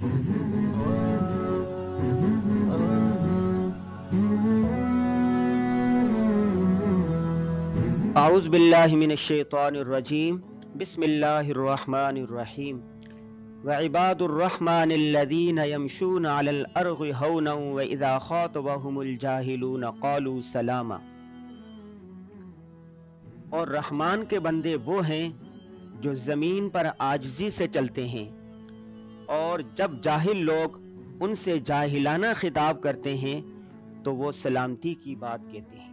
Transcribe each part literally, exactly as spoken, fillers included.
اعوذ باللہ من الشیطان الرجیم بسم اللہ الرحمن الرحیم وعباد الرحمن الذین یمشون علی الارض ہونا واذا خاطبهم الجاہلون قالوا سلاما۔ اور رحمان کے بندے وہ ہیں جو زمین پر عاجزی سے چلتے ہیں، اور جب جاہل لوگ ان سے جاہلانہ خطاب کرتے ہیں تو وہ سلامتی کی بات کہتے ہیں۔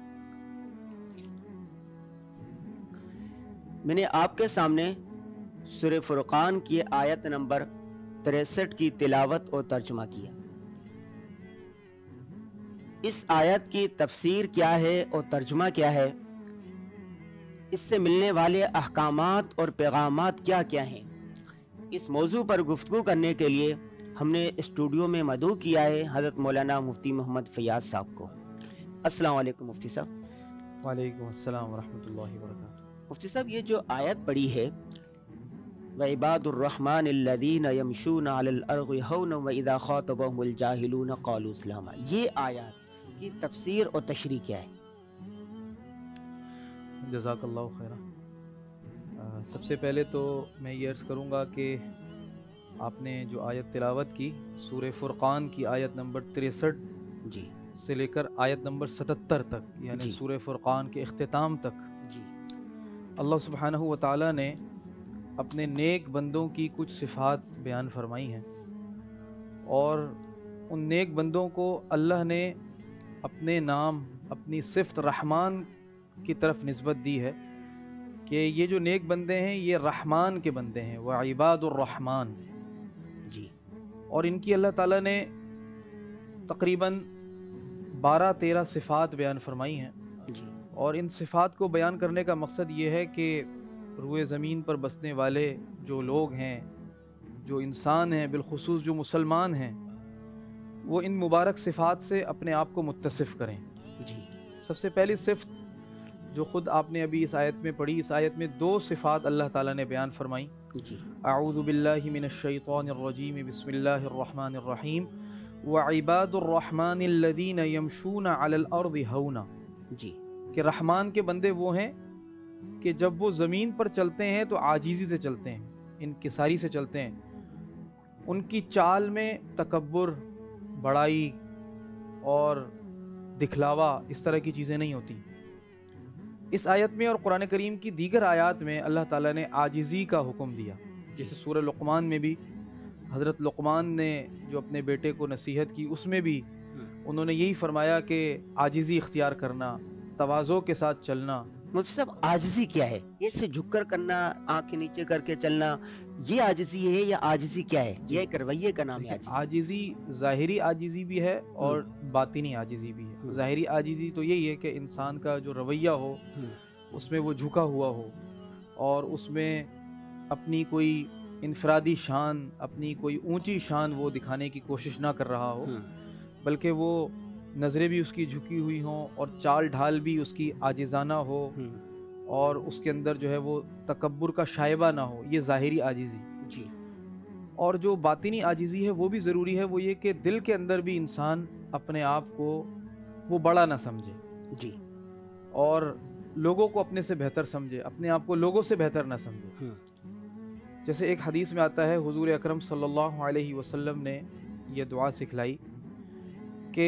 میں نے آپ کے سامنے سورہ فرقان کی آیت نمبر تریسٹھ کی تلاوت اور ترجمہ کیا۔ اس آیت کی تفسیر کیا ہے اور ترجمہ کیا ہے، اس سے ملنے والے احکامات اور پیغامات کیا کیا ہیں، اس موضوع پر گفتگو کرنے کے لیے ہم نے اسٹوڈیو میں مدعو کیا ہے حضرت مولانا مفتی محمد فیاض صاحب کو۔ السلام علیکم مفتی صاحب۔ وعلیکم السلام ورحمۃ اللہ وبرکاتہ۔ مفتی صاحب، یہ جو آیت پڑھی ہے وَعِبَادُ الرَّحْمَنِ الَّذِينَ يَمْشُونَ عَلَى الْأَرْضِ هَوْنًا وَإِذَا خَاطَبَهُمُ الْجَاهِلُونَ قَالُوا سَلَامًا، یہ آیات کی تفسیر اور تشریح کیا ہے؟ جزاک اللہ خیرہ۔ سب سے پہلے تو میں یہ عرض کروں گا کہ آپ نے جو آیت تلاوت کی سورہ فرقان کی آیت نمبر تریسٹھ جی سے لے کر آیت نمبر ستتر تک، یعنی جی سورہ فرقان کے اختتام تک جی اللہ سبحانہ و تعالیٰ نے اپنے نیک بندوں کی کچھ صفات بیان فرمائی ہیں، اور ان نیک بندوں کو اللہ نے اپنے نام، اپنی صفت رحمان کی طرف نسبت دی ہے کہ یہ جو نیک بندے ہیں یہ رحمان کے بندے ہیں، وعباد الرحمن جی اور ان کی اللہ تعالیٰ نے تقریباً بارہ تیرہ صفات بیان فرمائی ہیں، جی اور ان صفات کو بیان کرنے کا مقصد یہ ہے کہ روئے زمین پر بسنے والے جو لوگ ہیں، جو انسان ہیں، بالخصوص جو مسلمان ہیں، وہ ان مبارک صفات سے اپنے آپ کو متصف کریں۔ جی سب سے پہلی صفت جو خود آپ نے ابھی اس آیت میں پڑھی، اس آیت میں دو صفات اللہ تعالیٰ نے بیان فرمائی۔ جی اعوذ باللہ من الشیطان الرجیم بسم اللہ الرحمن الرحیم وعباد الرحمن الذین یمشون علی الارض ہونا، جی کہ رحمان کے بندے وہ ہیں کہ جب وہ زمین پر چلتے ہیں تو عاجزی سے چلتے ہیں، انکساری سے چلتے ہیں، ان کی چال میں تکبر، بڑائی اور دکھلاوا اس طرح کی چیزیں نہیں ہوتی۔ اس آیت میں اور قرآن کریم کی دیگر آیات میں اللہ تعالیٰ نے عاجزی کا حکم دیا، جیسے سورہ لقمان میں بھی حضرت لقمان نے جو اپنے بیٹے کو نصیحت کی، اس میں بھی انہوں نے یہی فرمایا کہ عاجزی اختیار کرنا، تواضع کے ساتھ چلنا۔ مفتی صاحب، عاجزی کیا ہے؟ یہ سے جھک کر کرنا، آنکھ نیچے کر کے چلنا، یہ عاجزی ہے یا عاجزی کیا ہے؟ یہ ایک رویے کا نام ہے عاجزی۔ عاجزی ظاہری عاجزی بھی ہے اور باطنی عاجزی بھی ہے۔ ظاہری عاجزی تو یہی ہے کہ انسان کا جو رویہ ہو اس میں وہ جھکا ہوا ہو، اور اس میں اپنی کوئی انفرادی شان، اپنی کوئی اونچی شان وہ دکھانے کی کوشش نہ کر رہا ہو، بلکہ وہ نظریں بھی اس کی جھکی ہوئی ہوں اور چال ڈھال بھی اس کی عاجزانہ ہو، اور اس کے اندر جو ہے وہ تکبر کا شائبہ نہ ہو، یہ ظاہری عاجزی۔ جی اور جو باطنی عاجزی ہے وہ بھی ضروری ہے، وہ یہ کہ دل کے اندر بھی انسان اپنے آپ کو وہ بڑا نہ سمجھے، جی اور لوگوں کو اپنے سے بہتر سمجھے، اپنے آپ کو لوگوں سے بہتر نہ سمجھے۔ جیسے ایک حدیث میں آتا ہے، حضور اکرم صلی اللہ علیہ وسلم نے یہ دعا سکھلائی کہ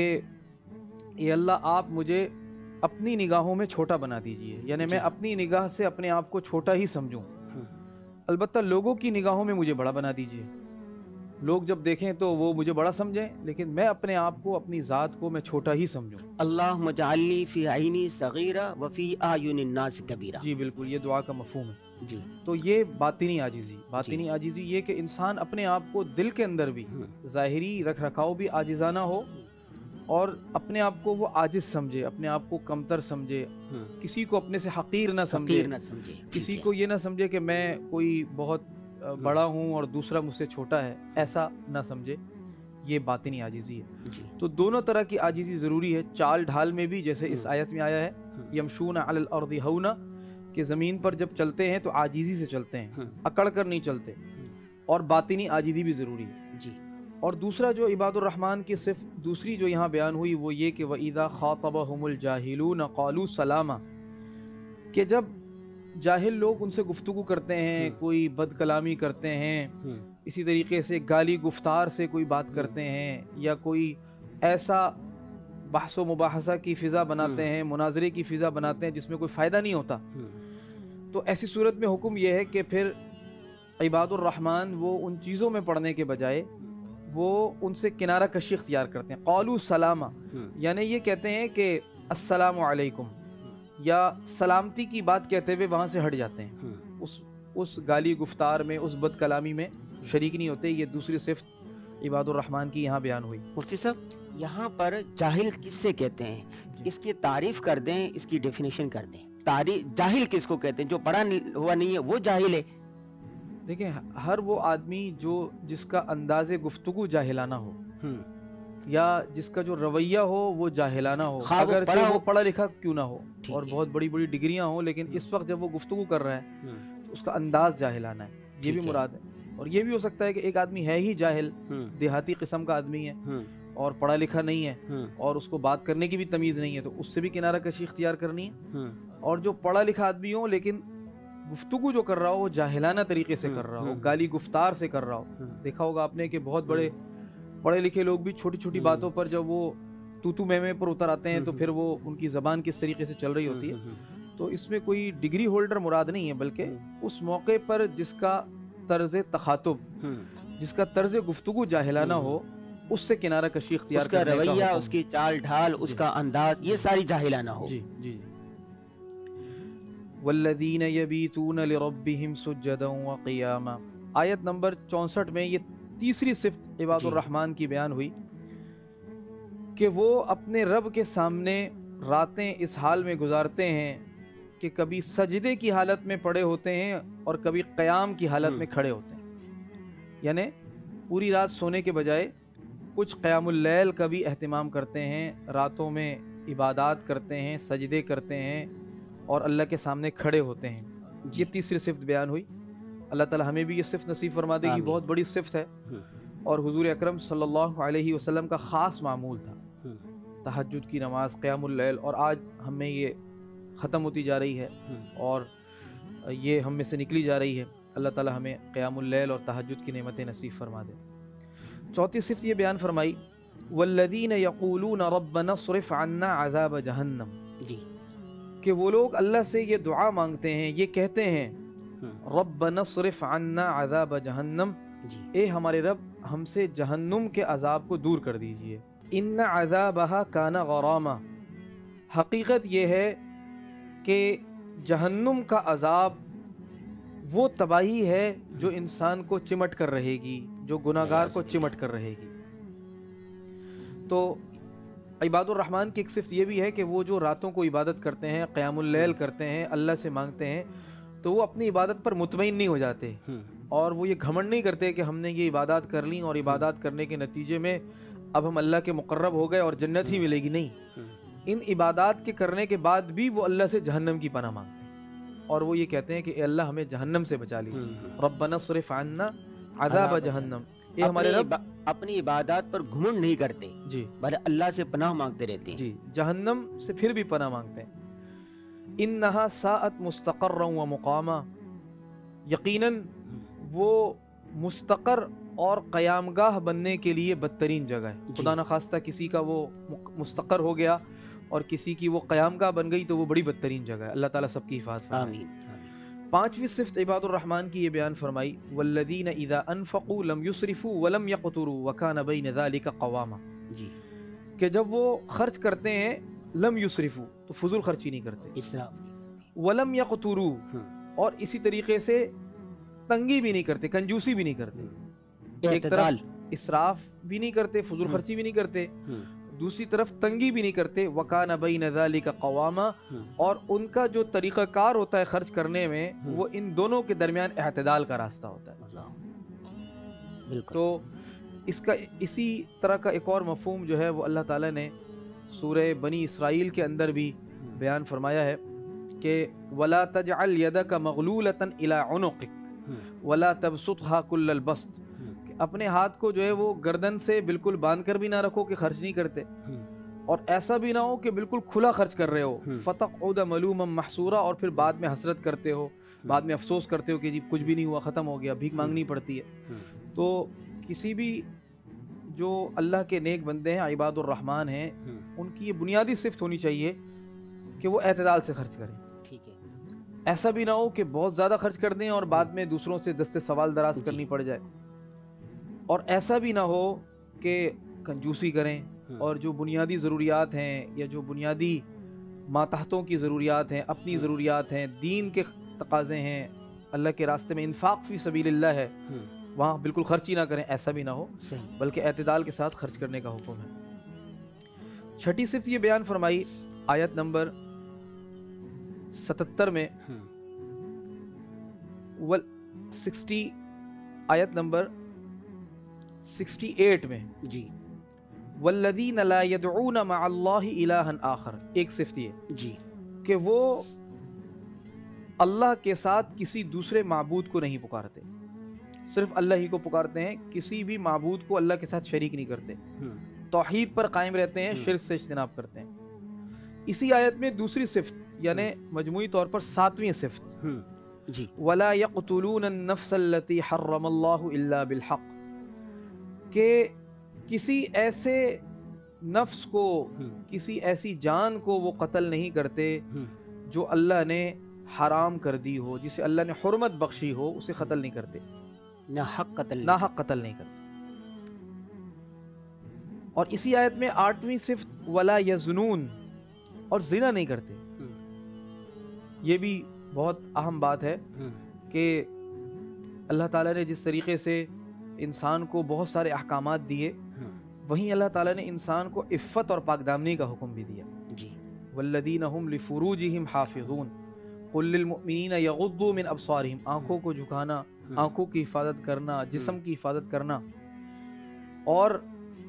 اے اللہ، آپ مجھے اپنی نگاہوں میں چھوٹا بنا دیجئے، یعنی میں اپنی نگاہ سے اپنے آپ کو چھوٹا ہی سمجھوں، البتہ لوگوں کی نگاہوں میں مجھے بڑا بنا دیجئے۔ لوگ جب دیکھیں تو وہ مجھے بڑا سمجھیں، لیکن میں اپنے آپ کو، اپنی ذات کو میں چھوٹا ہی سمجھوں۔ اللہم اجعلنی فی عینی صغیرہ وفی اعین الناس کبیرہ۔ جی بالکل، یہ دعا کا مفہوم ہے۔ جی تو یہ باطنی عاجزی، باطنی عاجزی یہ کہ انسان اپنے آپ کو دل کے اندر بھی، ظاہری رکھ رکھاؤ بھی عاجزانہ ہو، اور اپنے آپ کو وہ عاجز سمجھے، اپنے آپ کو کمتر سمجھے، کسی کو اپنے سے حقیر نہ سمجھے، نہ سمجھے، کسی کو یہ نہ سمجھے کہ میں کوئی بہت بڑا ہوں اور دوسرا مجھ سے چھوٹا ہے، ایسا نہ سمجھے، یہ باطنی عاجزی ہے۔ تو دونوں طرح کی عاجزی ضروری ہے، چال ڈھال میں بھی، جیسے اس آیت میں آیا ہے یمشون علی الارض ہونا، کہ زمین پر جب چلتے ہیں تو عاجزی سے چلتے ہیں، اکڑ کر نہیں چلتے، اور باطنی عاجزی بھی ضروری ہے۔ جی. اور دوسرا جو عباد الرحمن کی صرف دوسری جو یہاں بیان ہوئی وہ یہ کہ وَإِذَا خَاطَبَهُمُ الْجَاهِلُونَ قَالُوا سَلَامًا، کہ جب جاہل لوگ ان سے گفتگو کرتے ہیں، کوئی بد کلامی کرتے ہیں، اسی طریقے سے گالی گفتار سے کوئی بات کرتے ہیں، یا کوئی ایسا بحث و مباحثہ کی فضا بناتے ہیں، مناظرے کی فضا بناتے ہیں جس میں کوئی فائدہ نہیں ہوتا، تو ایسی صورت میں حکم یہ ہے کہ پھر عباد الرحمن وہ ان چیزوں میں پڑھنے کے بجائے وہ ان سے کنارہ کشی اختیار کرتے ہیں. قالوا سلاما، یعنی یہ کہتے ہیں کہ السلام علیکم، یا سلامتی کی بات کہتے ہوئے وہاں سے ہٹ جاتے ہیں، اس اس گالی گفتار میں، اس بد کلامی میں شریک نہیں ہوتے. یہ دوسری صفت عباد الرحمن کی یہاں بیان ہوئی. مفتی صاحب یہاں پر جاہل کس سے کہتے ہیں؟ اس کی تعریف کر دیں، اس کی ڈیفینیشن کر دیں. تعریف جاہل کس کو کہتے ہیں؟ جو پڑھا ہوا نہیں ہے وہ جاہل ہے. دیکھیں ہر وہ آدمی جو جس کا انداز گفتگو جاہلانہ ہو، یا جس کا جو رویہ ہو وہ جاہلانہ ہو، اگر وہ پڑھا لکھا کیوں نہ ہو اور بہت بڑی بڑی ڈگریاں ہوں، لیکن اس وقت جب وہ گفتگو کر رہا ہے تو اس کا انداز جاہلانہ ہے، یہ بھی مراد ہے. اور یہ بھی ہو سکتا ہے کہ ایک آدمی ہے ہی جاہل، دیہاتی قسم کا آدمی ہے اور پڑھا لکھا نہیں ہے اور اس کو بات کرنے کی بھی تمیز نہیں ہے، تو اس سے بھی کنارہ کشی اختیار کرنی ہے. اور جو پڑھا لکھا آدمی ہو لیکن گفتگو جو کر رہا ہو وہ جاہلانہ طریقے سے کر رہا ہو، گالی گفتار سے کر رہا ہو. دیکھا ہوگا آپ نے کہ بہت بڑے پڑھے لکھے لوگ بھی چھوٹی چھوٹی باتوں پر جب وہ تو تو میں میں پر اتر آتے ہیں تو پھر وہ ان کی زبان کس طریقے سے چل رہی ہوتی ہے. تو اس میں کوئی ڈگری ہولڈر مراد نہیں ہے، بلکہ اس موقع پر جس کا طرز تخاطب، جس کا طرز گفتگو جاہلانہ ہو، اس سے کنارہ کشی اختیار کرنے کا، اس کا رویہ، اس کی چال ڈھال، اس کا انداز، یہ ساری جاہلانہ ہو. جی جی. والذین یبیتون لربہم سجدا وقیاما، آیت نمبر چونسٹھ میں یہ تیسری صفت عباد الرحمن کی بیان ہوئی کہ وہ اپنے رب کے سامنے راتیں اس حال میں گزارتے ہیں کہ کبھی سجدے کی حالت میں پڑے ہوتے ہیں اور کبھی قیام کی حالت میں کھڑے ہوتے ہیں. یعنی پوری رات سونے کے بجائے کچھ قیام اللیل کا بھی اہتمام کرتے ہیں، راتوں میں عبادات کرتے ہیں، سجدے کرتے ہیں اور اللہ کے سامنے کھڑے ہوتے ہیں. یہ تیسری صفت بیان ہوئی. اللہ تعالی ہمیں بھی یہ صفت نصیب فرما دے گی، بہت بڑی صفت ہے اور حضور اکرم صلی اللہ علیہ وسلم کا خاص معمول تھا. تہجد کی نماز، قیام اللیل، اور آج ہم میں یہ ختم ہوتی جا رہی ہے اور یہ ہم میں سے نکلی جا رہی ہے. اللہ تعالی ہمیں قیام اللیل اور تہجد کی نعمتیں نصیب فرما دے. چوتھی صفت یہ بیان فرمائی والذین یقولون ربنا اصرف عنا عذاب جہنم، جی، کہ وہ لوگ اللہ سے یہ دعا مانگتے ہیں، یہ کہتے ہیں ربنا اصرف عنا عذاب جہنم، اے ہمارے رب ہم سے جہنم کے عذاب کو دور کر دیجئے. ان عذابها کان غراما، حقیقت یہ ہے کہ جہنم کا عذاب وہ تباہی ہے جو انسان کو چمٹ کر رہے گی، جو گناہگار کو چمٹ کر رہے گی. تو عباد الرحمن کی ایک صفت یہ بھی ہے کہ وہ جو راتوں کو عبادت کرتے ہیں، قیام اللیل کرتے ہیں، اللہ سے مانگتے ہیں، تو وہ اپنی عبادت پر مطمئن نہیں ہو جاتے اور وہ یہ گھمنڈ نہیں کرتے کہ ہم نے یہ عبادات کر لیں اور عبادات کرنے کے نتیجے میں اب ہم اللہ کے مقرب ہو گئے اور جنت ہی ملے گی. نہیں، ان عبادات کے کرنے کے بعد بھی وہ اللہ سے جہنم کی پناہ مانگتے ہیں اور وہ یہ کہتے ہیں کہ اے اللہ ہمیں جہنم سے بچا لیجیے. ربنا اصرف عنا عذاب جہنم، اے ہمارے رب اپنی عبادات پر گھمنڈ نہیں کرتے، جی، بلکہ اللہ سے پناہ مانگتے رہتے ہیں. جی، جہنم سے پھر بھی پناہ مانگتے ہیں. انہا ساءت مستقرا و مقاما، یقیناً وہ مستقر اور قیام گاہ بننے کے لیے بدترین جگہ ہے. خدا نخواستہ کسی کا وہ مستقر ہو گیا اور کسی کی وہ قیام گاہ بن گئی تو وہ بڑی بدترین جگہ ہے. اللہ تعالیٰ سب کی حفاظت فرمائے. آمین. پانچویں صفت عباد الرحمن کی یہ بیان فرمائی والذین اذا انفقوا لم یسرفوا ولم یقتروا وکان بین ذلک قواما، جی، کہ جب وہ خرچ کرتے ہیں لم یسرفوا تو فضول خرچی نہیں کرتے، اسراف، ولم یقتروا اور اسی طریقے سے تنگی بھی نہیں کرتے، کنجوسی بھی نہیں کرتے. ایک طرف اسراف بھی نہیں کرتے، فضول خرچی بھی نہیں کرتے، دوسری طرف تنگی بھی نہیں کرتے. وَكَانَ بَيْنَ ذَلِكَ قَوَامًا، اور ان کا جو طریقہ کار ہوتا ہے خرچ کرنے میں وہ ان دونوں کے درمیان اعتدال کا راستہ ہوتا ہے. تو اس کا اسی طرح کا ایک اور مفہوم جو ہے وہ اللہ تعالیٰ نے سورہ بنی اسرائیل کے اندر بھی بیان فرمایا ہے کہ وَلَا تَجْعَلْ يَدَكَ مَغْلُولَةً إِلَىٰ عُنُقِكَ وَلَا تَبْسُطْهَا كُلَّ الْبَسْطِ، کہ اپنے ہاتھ کو جو ہے وہ گردن سے بالکل باندھ کر بھی نہ رکھو کہ خرچ نہیں کرتے، اور ایسا بھی نہ ہو کہ بالکل کھلا خرچ کر رہے ہو، فتقعد ملوما محسورا، اور پھر بعد میں حسرت کرتے ہو، بعد میں افسوس کرتے ہو کہ جی کچھ بھی نہیں ہوا، ختم ہو گیا، بھیک مانگنی پڑتی ہے۔ تو کسی بھی جو اللہ کے نیک بندے ہیں، عباد الرحمن ہیں، ان کی یہ بنیادی صفت ہونی چاہیے کہ وہ اعتدال سے خرچ کریں۔ ٹھیک ہے، ایسا بھی نہ ہو کہ بہت زیادہ خرچ کر دیں اور بعد میں دوسروں سے دست سوال دراز کرنی پڑ جائے، اور ایسا بھی نہ ہو کہ کنجوسی کریں اور جو بنیادی ضروریات ہیں یا جو بنیادی ماتحتوں کی ضروریات ہیں، اپنی ضروریات ہیں، دین کے تقاضے ہیں، اللہ کے راستے میں انفاق فی سبیل اللہ ہے، وہاں بالکل خرچ ہی نہ کریں، ایسا بھی نہ ہو، بلکہ اعتدال کے ساتھ خرچ کرنے کا حکم ہے۔ چھٹی صفت یہ بیان فرمائی آیت نمبر ستتر میں، ول سکسٹی آیت نمبر سکسٹی ایٹ میں، جی، والذین لا يدعون مع اللہ الہا آخر، ایک صفت یہ جی کہ وہ اللہ کے ساتھ کسی دوسرے معبود کو نہیں پکارتے، صرف اللہ ہی کو پکارتے ہیں، کسی بھی معبود کو اللہ کے ساتھ شریک نہیں کرتے، توحید پر قائم رہتے ہیں، شرک سے اجتناب کرتے ہیں۔ اسی آیت میں دوسری صفت یعنی مجموعی طور پر ساتویں صفت، جی، وَلَا يَقْتُلُونَ النَّفْسَ الَّتِي حَرَّمَ اللَّهُ إِلَّا بِالْحَقِّ، کہ کسی ایسے نفس کو، کسی ایسی جان کو وہ قتل نہیں کرتے جو اللہ نے حرام کر دی ہو، جسے اللہ نے حرمت بخشی ہو، اسے قتل نہیں کرتے، نہ حق قتل نہ حق قتل نہیں کرتے۔ اور اسی آیت میں آٹھویں صفت ولا یزنون، اور زنا نہیں کرتے۔ یہ بھی بہت اہم بات ہے کہ اللہ تعالیٰ نے جس طریقے سے انسان کو بہت سارے احکامات دیے، وہیں اللہ تعالیٰ نے انسان کو عفت اور پاک دامنی کا حکم بھی دیا۔ جی، والذین هم لفروجہم حافظون قل للمؤمنین یغضوا من ابصارہم، آنکھوں کو جھکانا، آنکھوں کی حفاظت کرنا، جسم کی حفاظت کرنا، اور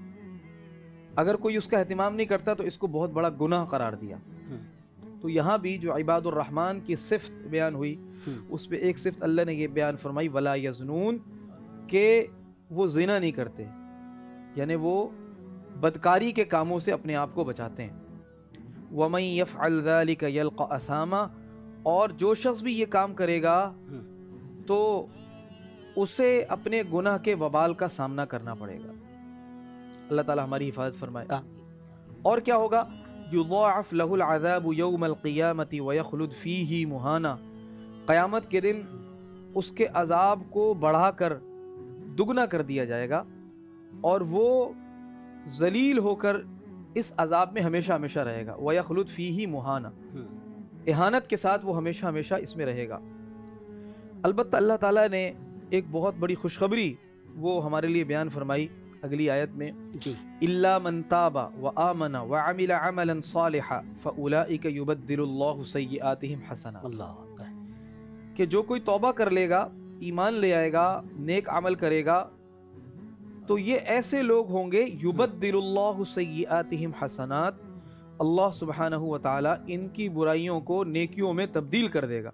اگر کوئی اس کا اہتمام نہیں کرتا تو اس کو بہت بڑا گناہ قرار دیا۔ تو یہاں بھی جو عباد الرحمن کی صفت بیان ہوئی، اس پہ ایک صفت اللہ نے یہ بیان فرمائی ولا یزنون، کہ وہ زنا نہیں کرتے، یعنی وہ بدکاری کے کاموں سے اپنے آپ کو بچاتے ہیں۔ وَمَن يَفْعَلْ ذَلِكَ يَلْقَ أَثَامًا، اور جو شخص بھی یہ کام کرے گا تو اسے اپنے گناہ کے وبال کا سامنا کرنا پڑے گا۔ اللہ تعالی ہماری حفاظت فرمائے۔ اور کیا ہوگا؟ یضاعف له العذاب یوم القیامت ویخلد فیہ مہانا، قیامت کے دن اس کے عذاب کو بڑھا کر دگنا کر دیا جائے گا، اور وہ ذلیل ہو کر اس عذاب میں ہمیشہ ہمیشہ رہے گا۔ ویخلد فیہ مہانا، اہانت کے ساتھ وہ ہمیشہ ہمیشہ اس میں رہے گا۔ البتہ اللہ تعالیٰ نے ایک بہت بڑی خوشخبری وہ ہمارے لیے بیان فرمائی اگلی آیت میں، جی، الا من تاب وآمن وعمل عملا صالحا فاولئک یبدل اللہ سیئاتہم حسنات، اللہ اکبر، کہ جو کوئی توبہ کر لے گا، ایمان لے آئے گا، نیک عمل کرے گا، تو یہ ایسے لوگ ہوں گے یبدل اللہ سیئاتہم حسنات، اللہ سبحانہ وتعالی ان کی برائیوں کو نیکیوں میں تبدیل کر دے گا۔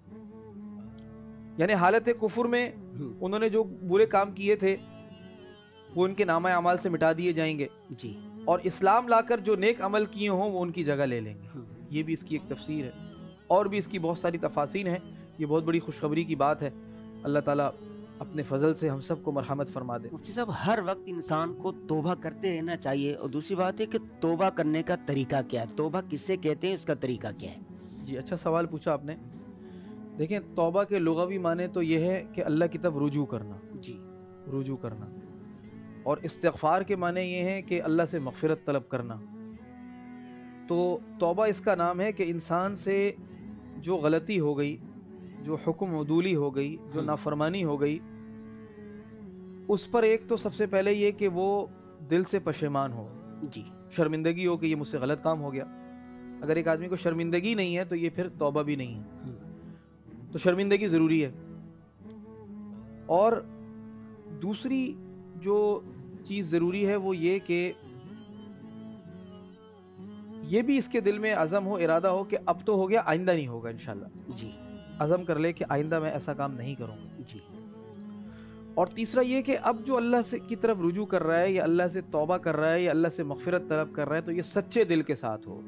یعنی حالت کفر میں انہوں نے جو برے کام کیے تھے وہ ان کے نامہ اعمال سے مٹا دیے جائیں گے، جی، اور اسلام لا کر جو نیک عمل کیے ہوں وہ ان کی جگہ لے لیں گے۔ یہ بھی اس کی ایک تفسیر ہے، اور بھی اس کی بہت ساری تفاصیر ہیں۔ یہ بہت بڑی خوشخبری کی بات ہے۔ اللہ تعالیٰ اپنے فضل سے ہم سب کو مرحمت فرما دے۔ مفتی صاحب، ہر وقت انسان کو توبہ کرتے رہنا چاہیے، اور دوسری بات ہے کہ توبہ کرنے کا طریقہ کیا ہے، توبہ کس سے کہتے ہیں، اس کا طریقہ کیا ہے؟ جی، اچھا سوال پوچھا آپ نے۔ دیکھیں، توبہ کے لغوی معنی تو یہ ہے کہ اللہ کی طرف رجوع کرنا، جی، رجوع کرنا، اور استغفار کے معنی یہ ہے کہ اللہ سے مغفرت طلب کرنا۔ تو توبہ اس کا نام ہے کہ انسان سے جو غلطی ہو گئی، جو حکم عدولی ہو گئی، جو نافرمانی ہو گئی، اس پر ایک تو سب سے پہلے یہ کہ وہ دل سے پشیمان ہو، جی، شرمندگی ہو کہ یہ مجھ سے غلط کام ہو گیا۔ اگر ایک آدمی کو شرمندگی نہیں ہے تو یہ پھر توبہ بھی نہیں ہے، تو شرمندگی ضروری ہے۔ اور دوسری جو چیز ضروری ہے وہ یہ کہ یہ بھی اس کے دل میں عزم ہو، ارادہ ہو کہ اب تو ہو گیا، آئندہ نہیں ہوگا انشاءاللہ۔ جی، عزم کر لے کہ آئندہ میں ایسا کام نہیں کروں گا۔ جی، اور تیسرا یہ کہ اب جو اللہ سے کی طرف رجوع کر رہا ہے یا اللہ سے توبہ کر رہا ہے یا اللہ سے مغفرت طلب کر رہا ہے تو یہ سچے دل کے ساتھ ہو،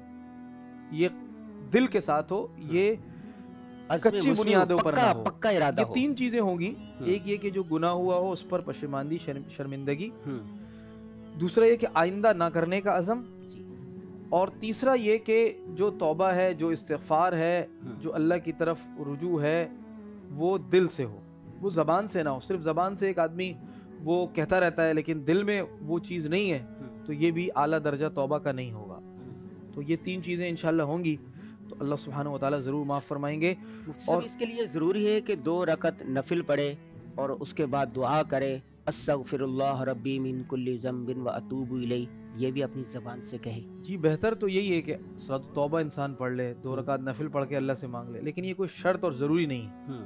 یہ دل کے ساتھ ہو، یہ کچی بنیادوں پر نہ ہو، پکا ارادہ یہ ہو۔ تین چیزیں ہوں گی، ایک یہ کہ جو گناہ ہوا ہو اس پر پشیماندی شرمندگی، دوسرا یہ کہ آئندہ نہ کرنے کا عزم، اور تیسرا یہ کہ جو توبہ ہے، جو استغفار ہے، جو اللہ کی طرف رجوع ہے وہ دل سے ہو، وہ زبان سے نہ ہو۔ صرف زبان سے ایک آدمی وہ کہتا رہتا ہے لیکن دل میں وہ چیز نہیں ہے تو یہ بھی اعلیٰ درجہ توبہ کا نہیں ہوگا۔ تو یہ تین چیزیں انشاءاللہ ہوں گی تو اللہ سبحانہ وتعالیٰ ضرور معاف فرمائیں گے۔ اور اس کے لیے ضروری ہے کہ دو رکعت نفل پڑھے اور اس کے بعد دعا کرے استغفر اللہ ربی من کل ذنب واتوب الیہ، یہ بھی اپنی زبان سے کہے۔ جی بہتر تو یہی ہے کہ صلاۃ توبہ انسان پڑھ لے، دو رکعت نفل پڑھ کے اللہ سے مانگ لے، لیکن یہ کوئی شرط اور ضروری نہیں ہے۔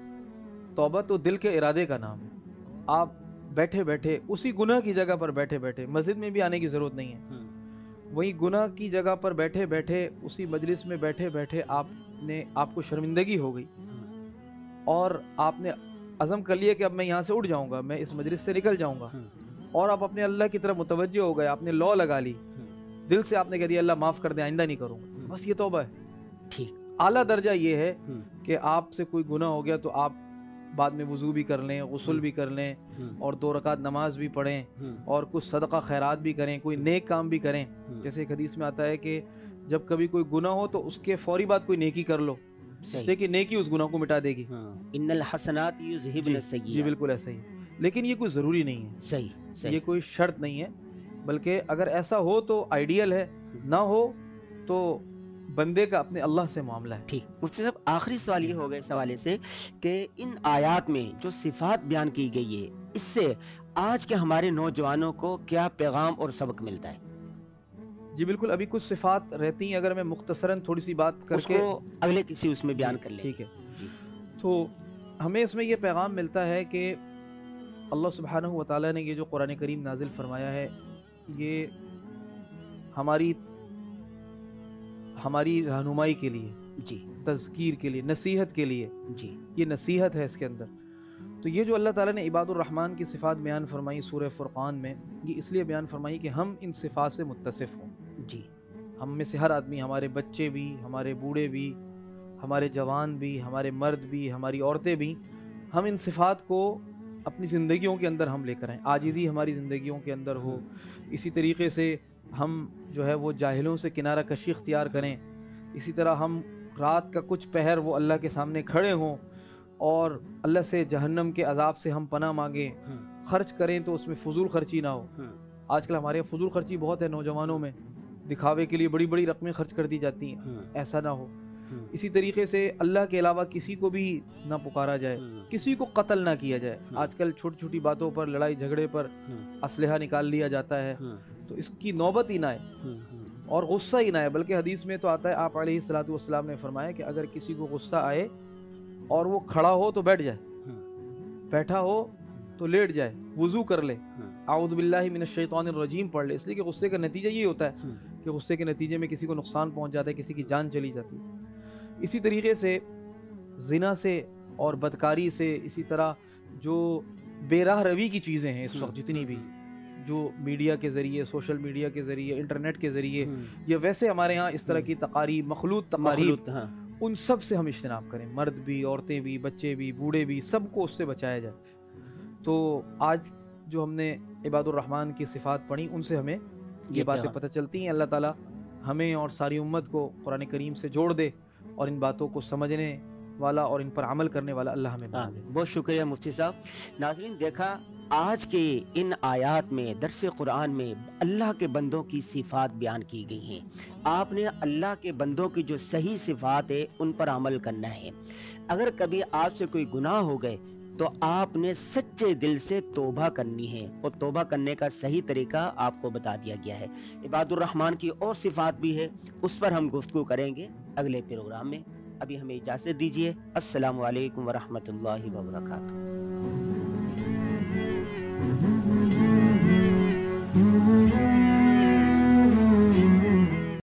توبہ تو دل کے ارادے کا نام ہے۔ آپ بیٹھے بیٹھے اسی گناہ کی جگہ پر بیٹھے بیٹھے، مسجد میں بھی آنے کی ضرورت نہیں ہے، وہی گناہ کی جگہ پر بیٹھے بیٹھے اسی مجلس میں بیٹھے بیٹھے آپ نے آپ کو شرمندگی ہو گئی اور آپ نے عزم کر لیا کہ اب میں یہاں سے اٹھ جاؤں گا، میں اس مجلس سے نکل جاؤں گا، اور آپ اپنے اللہ کی طرف متوجہ ہو گئے، آپ نے لو لگا لی، دل سے آپ نے کہہ دیا اللہ معاف کر دیں، آئندہ نہیں کروں گا، بس یہ توبہ ہے۔ ٹھیک، اعلیٰ درجہ یہ ہے کہ آپ سے کوئی گناہ ہو گیا تو آپ بعد میں وضو بھی کر لیں، غسل بھی کر لیں، اور دو رکعت نماز بھی پڑھیں، اور کچھ صدقہ خیرات بھی کریں، کوئی نیک کام بھی کریں۔ جیسے ایک حدیث میں آتا ہے کہ جب کبھی کوئی گناہ ہو تو اس کے فوری بعد کوئی نیکی کر لو، اس سے کہ نیکی اس گناہ کو مٹا دے گی۔ ان الحسنات یذہبن السیئات، جی بالکل ایسا ہی، لیکن یہ کوئی ضروری نہیں ہے، صحیح، یہ کوئی شرط نہیں ہے، بلکہ اگر ایسا ہو تو آئیڈیل ہے، نہ ہو تو بندے کا اپنے اللہ سے معاملہ ہے۔ ٹھیک، مفتی صاحب آخری سوال یہ ہوگا اس حوالے سے کہ ان آیات میں جو صفات بیان کی گئی ہے اس سے آج کے ہمارے نوجوانوں کو کیا پیغام اور سبق ملتا ہے؟ جی بالکل، ابھی کچھ صفات رہتی ہیں، اگر میں مختصراً تھوڑی سی بات کر اس کے کو اگلے کسی اس میں بیان کر لیں۔ ٹھیک ہے جی، تو ہمیں اس میں یہ پیغام ملتا ہے کہ اللہ سبحانہ و تعالیٰ نے یہ جو قرآن کریم نازل فرمایا ہے یہ ہماری ہماری رہنمائی کے لیے، جی، تذکیر کے لیے، نصیحت کے لیے، جی، یہ نصیحت ہے اس کے اندر۔ تو یہ جو اللہ تعالیٰ نے عباد الرحمن کی صفات بیان فرمائی سورہ فرقان میں، یہ اس لیے بیان فرمائی کہ ہم ان صفات سے متصف ہوں۔ جی، ہم میں سے ہر آدمی، ہمارے بچے بھی، ہمارے بوڑھے بھی، ہمارے جوان بھی، ہمارے مرد بھی، ہماری عورتیں بھی، ہم ان صفات کو اپنی زندگیوں کے اندر ہم لے کر آئیں، عاجزی ہماری زندگیوں کے اندر ہو۔ اسی طریقے سے ہم جو ہے وہ جاہلوں سے کنارہ کشی اختیار کریں، اسی طرح ہم رات کا کچھ پہر وہ اللہ کے سامنے کھڑے ہوں اور اللہ سے جہنم کے عذاب سے ہم پناہ مانگیں، خرچ کریں تو اس میں فضول خرچی نہ ہو۔ آج کل ہمارے فضول خرچی بہت ہے نوجوانوں میں، دکھاوے کے لیے بڑی بڑی رقمیں خرچ کر دی جاتی ہیں، ایسا نہ ہو۔ اسی طریقے سے اللہ کے علاوہ کسی کو بھی نہ پکارا جائے، کسی کو قتل نہ کیا جائے۔ آج کل چھوٹی چھوٹی باتوں پر، لڑائی جھگڑے پر اسلحہ نکال لیا جاتا ہے، تو اس کی نوبت ہی نہ آئے اور غصہ ہی نہ آئے، بلکہ حدیث میں تو آتا ہے، آپ علیہ الصلوۃ والسلام نے فرمایا کہ اگر کسی کو غصہ آئے اور وہ کھڑا ہو تو بیٹھ جائے، بیٹھا ہو تو لیٹ جائے، وضو کر لے، اعوذ باللہ من الشیطان الرجیم پڑھ لے، اس لیے کہ غصے کا نتیجہ یہ ہوتا ہے کہ غصے کے نتیجے میں کسی کو نقصان پہنچ جاتا ہے، کسی کی جان چلی جاتی ہے۔ اسی طریقے سے زنا سے اور بدکاری سے، اسی طرح جو بے راہ روی کی چیزیں ہیں اس وقت جتنی بھی، جو میڈیا کے ذریعے، سوشل میڈیا کے ذریعے، انٹرنیٹ کے ذریعے، یا ویسے ہمارے ہاں اس طرح کی تقاریب، مخلوط تقاریب، ان سب سے ہم اجتناب کریں، مرد بھی، عورتیں بھی، بچے بھی، بوڑھے بھی، سب کو اس سے بچایا جائے۔ تو آج جو ہم نے عباد الرحمن کی صفات پڑھی ان سے ہمیں یہ باتیں پتہ چلتی ہیں۔ اللہ تعالیٰ ہمیں اور ساری امت کو قرآن کریم سے جوڑ دے اور ان باتوں کو سمجھنے والا اور ان پر عمل کرنے والا اللہ ہمیں بنا دے۔ بہت شکریہ مفتی صاحب۔ ناظرین، دیکھا آج کے ان آیات میں، درس قرآن میں اللہ کے بندوں کی صفات بیان کی گئی ہیں۔ آپ نے اللہ کے بندوں کی جو صحیح صفات ہے ان پر عمل کرنا ہے۔ اگر کبھی آپ سے کوئی گناہ ہو گئے تو آپ نے سچے دل سے توبہ کرنی ہے، اور توبہ کرنے کا صحیح طریقہ آپ کو بتا دیا گیا ہے۔ عباد الرحمن کی اور صفات بھی ہے، اس پر ہم گفتگو کریں گے اگلے پروگرام میں۔ ابھی ہمیں اجازت دیجیے۔ السلام علیکم ورحمۃ اللہ وبرکاتہ۔